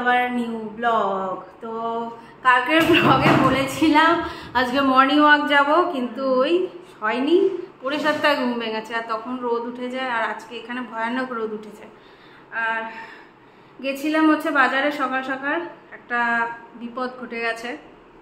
আবার new blog. তো কালকের ব্লগে বলেছিলাম আজকে মর্নিং ওয়াক যাব, কিন্তু ওই হয়নি, 7:30 ঘুম ভেঙে গেছে, আর তখন রোদ উঠে যায়, আর আজকে এখানে ভয়ানক রোদ উঠেছে। আর গেছিলাম হচ্ছে বাজারে সকাল সকাল, একটা বিপদ ঘটে গেছে।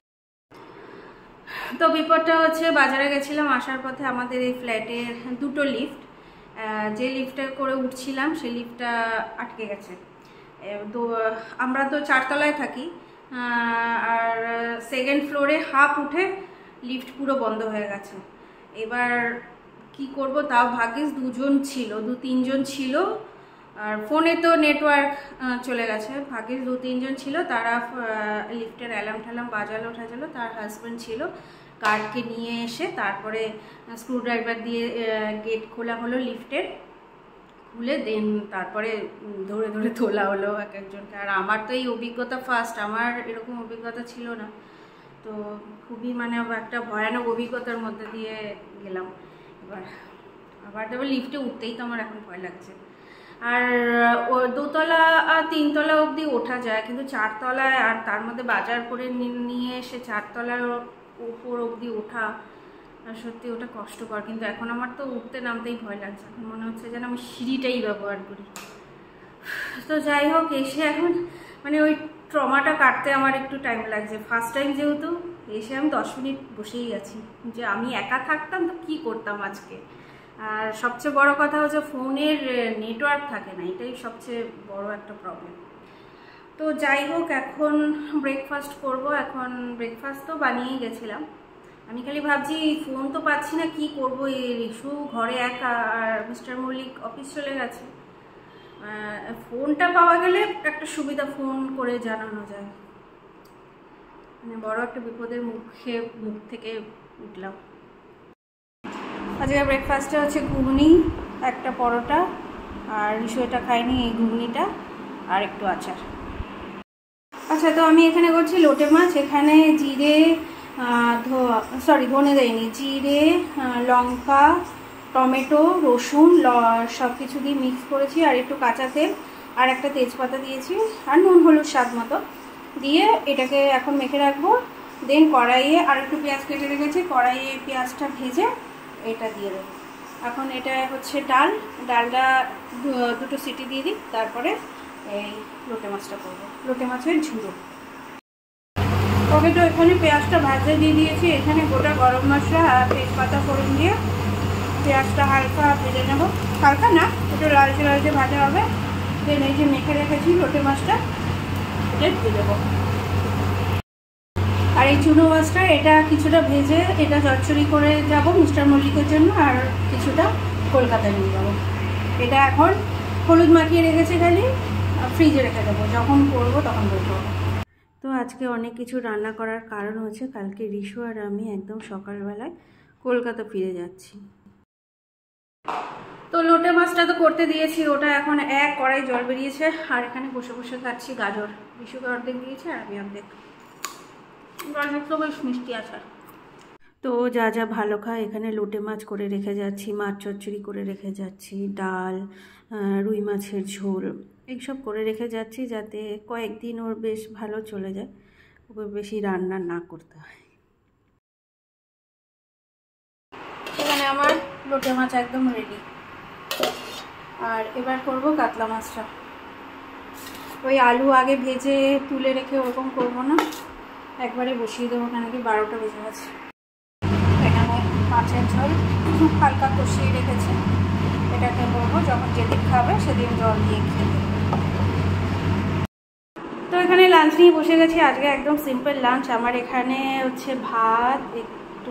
তো বিপদটা হচ্ছে বাজারে গেছিলাম, আসার পথে আমাদের এই ফ্ল্যাটের দুটো লিফট, যে লিফটে করে উঠছিলাম সেই লিফটটা আটকে গেছে। তো আমরা তো 4 তলায় থাকি, আর সেকেন্ড ফ্লোরে হাফ উঠে লিফট পুরো বন্ধ হয়ে গেছে। এবার কি করব, তাও ভাগ্যিস 2-3 জন ছিল, আর ফোনে তো নেটওয়ার্ক চলে গেছে। ভাগ্যিস 2-3 জন ছিল, তারা লিফটের অ্যালার্ম ঠ্যালার্ম বাজালো ঠাজালো, তার হাজব্যান্ড ছিল, গার্ডকে নিয়ে এসে তারপরে স্ক্রুড্রাইভার দিয়ে গেট খোলা হলো লিফটের, খুলে দেন তারপরে ধরে ধরে তোলা হলো এক একজনকে। আর আমার তো এই অভিজ্ঞতা ফার্স্ট, আমার এরকম অভিজ্ঞতা ছিল না, তো খুবই মানে একটা ভয়ানক অভিজ্ঞতার মধ্যে দিয়ে গেলাম। আবার লিফটে উঠতেই তো আমার এখন ভয় লাগছে। আর 2 তলা 3 তলা অবধি ওঠা যায়, কিন্তু 4 তলায়, আর তার মধ্যে বাজার করে নিয়ে এসে 4 তলার উপর অবধি ওঠা সত্যি ওটা কষ্টকর। কিন্তু এখন আমার তো উঠতে নামতেই ভয় লাগছে, এখন মনে হচ্ছে যেন আমি সিঁড়িটাই ব্যবহার করি। তো যাই হোক, এসে এখন মানে ওই ট্রমাটা কাটতে আমার একটু টাইম লাগছে। ফার্স্ট টাইম যেহেতু, এসে আমি 10 মিনিট বসেই আছি, যে আমি একা থাকতাম তো কি করতাম আজকে। আর সবচেয়ে বড় কথা হচ্ছে ফোনের নেটওয়ার্ক থাকে না, এটাই সবচেয়ে বড় একটা প্রবলেম। তো যাই হোক, এখন ব্রেকফাস্ট করব। এখন ব্রেকফাস্ট তো বানিয়েই গেছিলাম, আমি খালি ভাবছি ফোন তো পাচ্ছি না, কি করবো। এই রিশু ঘরে একা, আর মিস্টার মল্লিক অফিস চলে গেছে। ফোনটা পাওয়া গেলে একটা সুবিধা, ফোন করে জানানো যায়। মানে বড় একটা বিপদের মুখ থেকে উঠলাম। আজকে ব্রেকফাস্টে হচ্ছে ঘুগনি, একটা পরোটা, আর রিশু এটা খাইনি, এই ঘুগনিটা আর একটু আচার। আচ্ছা, তো আমি এখানে করছি লোটে মাছ। এখানে জিরে, ধনে দেয়নি, জিরে, লঙ্কা, টমেটো, রসুন সব কিছু দিয়ে মিক্স করেছি, আর একটু কাঁচা তেল আর একটা তেজপাতা দিয়েছি, আর নুন হলুদ স্বাদ মতো দিয়ে এটাকে এখন মেখে রাখবো। দেন কড়াইয়ে আর একটু পেঁয়াজ কেটে রেখেছি, কড়াইয়ে পেঁয়াজটা ভেজে এটা দিয়ে দেবো। এখন এটা হচ্ছে ডালটা 2টো সিটি দিয়ে দিই, তারপরে এই লোটে মাছটা করবো, লোটে মাছের ঝুড়ো। ওকে, তো এখানে পেঁয়াজটা ভাজতে দিয়ে দিয়েছি। এখানে গোটা গরম মশলা আর তেজপাতা ফোড়ন দিয়ে পেঁয়াজটা হালকা ভেজে নেব, হালকা না, একটু লালচে লালচে ভাজা হবে। দেন এই যে মেখে রেখেছি লোটে মাছটা এটা দিয়ে দেবো। আর এই চুনো মাছটা এটা কিছুটা ভেজে এটা চচ্চড়ি করে যাব মিস্টার মল্লিকের জন্য, আর কিছুটা কলকাতায় নিয়ে যাবো। এটা এখন হলুদ মাখিয়ে রেখেছি, খালি ফ্রিজে রেখে দেবো, যখন করবো তখন বলবো। তো আজকে অনেক কিছু রান্না করার কারণ হচ্ছে কালকে রিশু আর আমি একদম সকালবেলায় কলকাতা ফিরে যাচ্ছি। তো লোটে মাছটা তো করতে দিয়েছি, ওটা এখন এক কড়াই জল বেরিয়েছে, আর এখানে বসে বসে খাচ্ছি গাজর। রিশুকে অর্ধেক দিয়েছে আর আমি অর্ধেক। গাজর তো বেশ মিষ্টি আচার। তো যা যা ভালো খায় এখানে লোটে মাছ করে রেখে যাচ্ছি, মাছ চচ্চড়ি করে রেখে যাচ্ছি, ডাল, রুই মাছের ঝোল, এইসব করে রেখে যাচ্ছি, যাতে কয়েকদিন ওর বেশ ভালো চলে যায়, ওকে বেশি রান্না না করতে হয়। এখানে আমার লোটে মাছ একদম রেডি। আর এবার করব কাতলা মাছটা। ওই আলু আগে ভেজে তুলে রেখে ওরকম করবো না, একবারে বসিয়ে দেবো, কেন কি 12টা বেজে গেছে। এখানে মাছের ঝোল খুব হালকা কষিয়ে রেখেছি, এটাকে করবো যখন যেদিন খাবে সেদিন জল দিয়ে খেয়ে দেবো। তো এখানে লাঞ্চ নিয়ে বসে গেছি। আজকে একদম সিম্পল লাঞ্চ আমার। এখানে হচ্ছে ভাত, একটু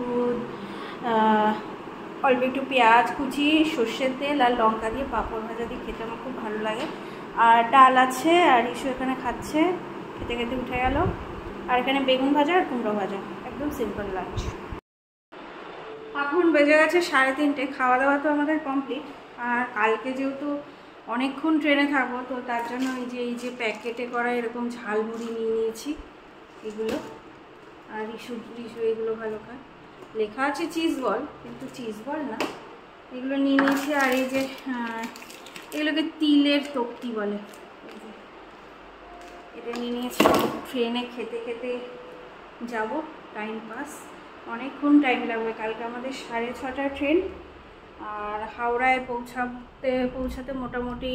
অল্প একটু পেঁয়াজ কুচি, সর্ষের তেল আর লঙ্কা দিয়ে পাঁপড় ভাজা দিয়ে খেতে আমার খুব ভালো লাগে। আর ডাল আছে, আর ইস্যু এখানে খাচ্ছে, খেতে খেতে উঠে গেল। আর এখানে বেগুন ভাজা আর কুমড়ো ভাজা, একদম সিম্পল লাঞ্চ। এখন বেজে গেছে 3:30, খাওয়া দাওয়া তো আমাদের কমপ্লিট। আর কালকে যেহেতু অনেকক্ষণ ট্রেনে থাকবো, তো তার জন্য এই যে প্যাকেটে করা এরকম ঝালমুড়ি নিয়ে নিয়েছি এগুলো। আর রিশু এগুলো ভালো খায়, লেখা আছে চিজ বল, কিন্তু চিজ বল না, এগুলো নিয়ে নিয়েছি। আর এই যে এগুলোকে তিলের তক্তি বলে, প্লেটে নিয়ে নিয়েছি। ট্রেনে খেতে খেতে যাব, টাইম পাস, অনেকক্ষণ টাইম লাগবে। কালকে আমাদের 6:30টার ট্রেন, আর হাওড়ায় পৌঁছাতে মোটামুটি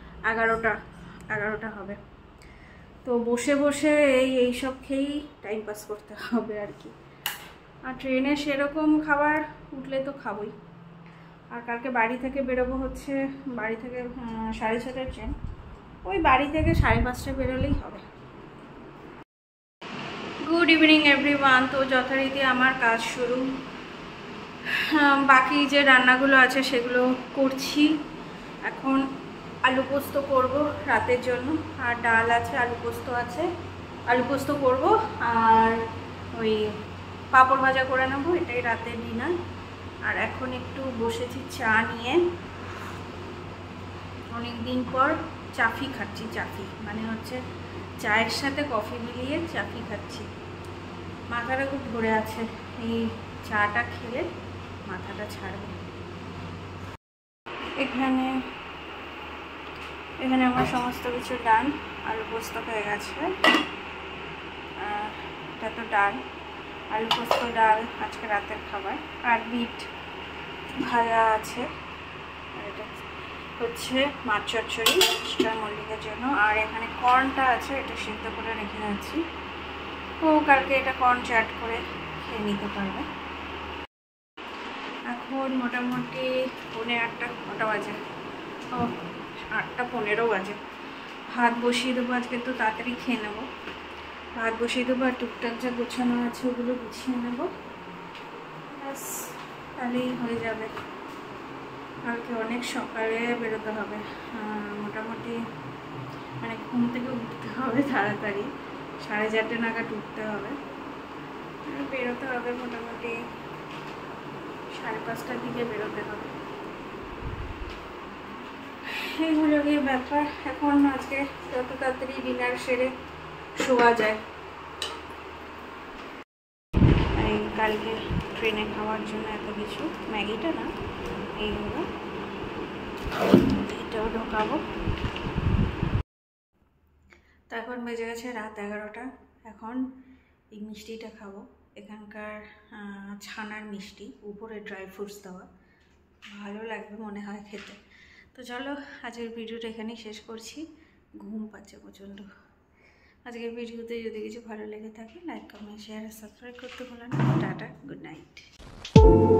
11টা হবে। তো বসে বসে এইসব খেয়েই টাইম পাস করতে হবে আর কি। আর ট্রেনে সেরকম খাবার উঠলে তো খাবোই। আর কালকে বাড়ি থেকে বেরোবো হচ্ছে, বাড়ি থেকে 6:30টার ট্রেন, ওই বাড়ি থেকে 5:30 বেরোলেই হবে। Good evening everyone. তো যথারীতি আমার কাজ শুরু। বাকি যে রান্নাগুলো আছে সেগুলো করছি। এখন আলু পোস্ত করবো রাতের জন্য, আর ডাল আছে, আলু পোস্ত আছে, আলু পোস্ত করবো, আর ওই পাঁপড় ভাজা করে নেবো, এটাই রাতের ডিনার। আর এখন একটু বসেছি চা নিয়ে, অনেক দিন পর চাফি খাচ্ছি। চাফি মানে হচ্ছে চায়ের সাথে কফি মিলিয়ে চাফি খাচ্ছি। মাথাটা খুব ধরে আছে, এই চাটা খেলে মাথাটা ছাড়বে। এখানে আমার সমস্ত কিছু ডাল, আলু পোস্ত হয়ে গেছে। এটা তো ডাল, আলু পোস্ত ডাল আজকে রাতের খাবার। আর বিট ভাজা আছে, আর এটা হচ্ছে মাছ চচ্চড়ি স্টার মল্লিকের জন্য। আর এখানে কর্নটা আছে, এটা সিদ্ধ করে রেখে যাচ্ছি। ও কালকে এটা কর্ন চাট করে খেয়ে নিতে পারবে। এখন মোটামুটি 8:30 বাজে, ও 8:15 বাজে। ভাত বসিয়ে দেবো, আজকে তো তাড়াতাড়ি খেয়ে নেবো। ভাত বসিয়ে দেবো, আর টুকটাক যা গোছানো আছে ওগুলো গুছিয়ে নেবো, ব্যাস তাহলেই হয়ে যাবে। কালকে অনেক সকালে বেরোতে হবে, মোটামুটি মানে ঘুম থেকে উঠতে হবে তাড়াতাড়ি, 4:30 নাগাদ উঠতে হবে। বেরোতে হবে মোটামুটি 5:30টার দিকে বেরোতে হবে। এইগুলো গিয়ে ব্যাপার। এখন আজকে যত তাড়াতাড়ি ডিনার সেরে শোয়া যায়। এই কালকে ট্রেনে খাওয়ার জন্য এত কিছু, ম্যাগিটা না, এইগুলো, এটাও ঢোকাবো। তো এখন বেজে গেছে রাত 11টা। এখন এই মিষ্টিটা খাবো, এখানকার ছানার মিষ্টি, উপরে ড্রাই ফ্রুটস দেওয়া, ভালো লাগবে মনে হয় খেতে। তো চলো আজকের ভিডিওটা এখানেই শেষ করছি, ঘুম পাচ্ছে প্রচণ্ড। আজকের ভিডিওতে যদি কিছু ভালো লেগে থাকে লাইক, কমেন্ট, শেয়ার আর সাবস্ক্রাইব করতে ভুলো না। Tata, good night.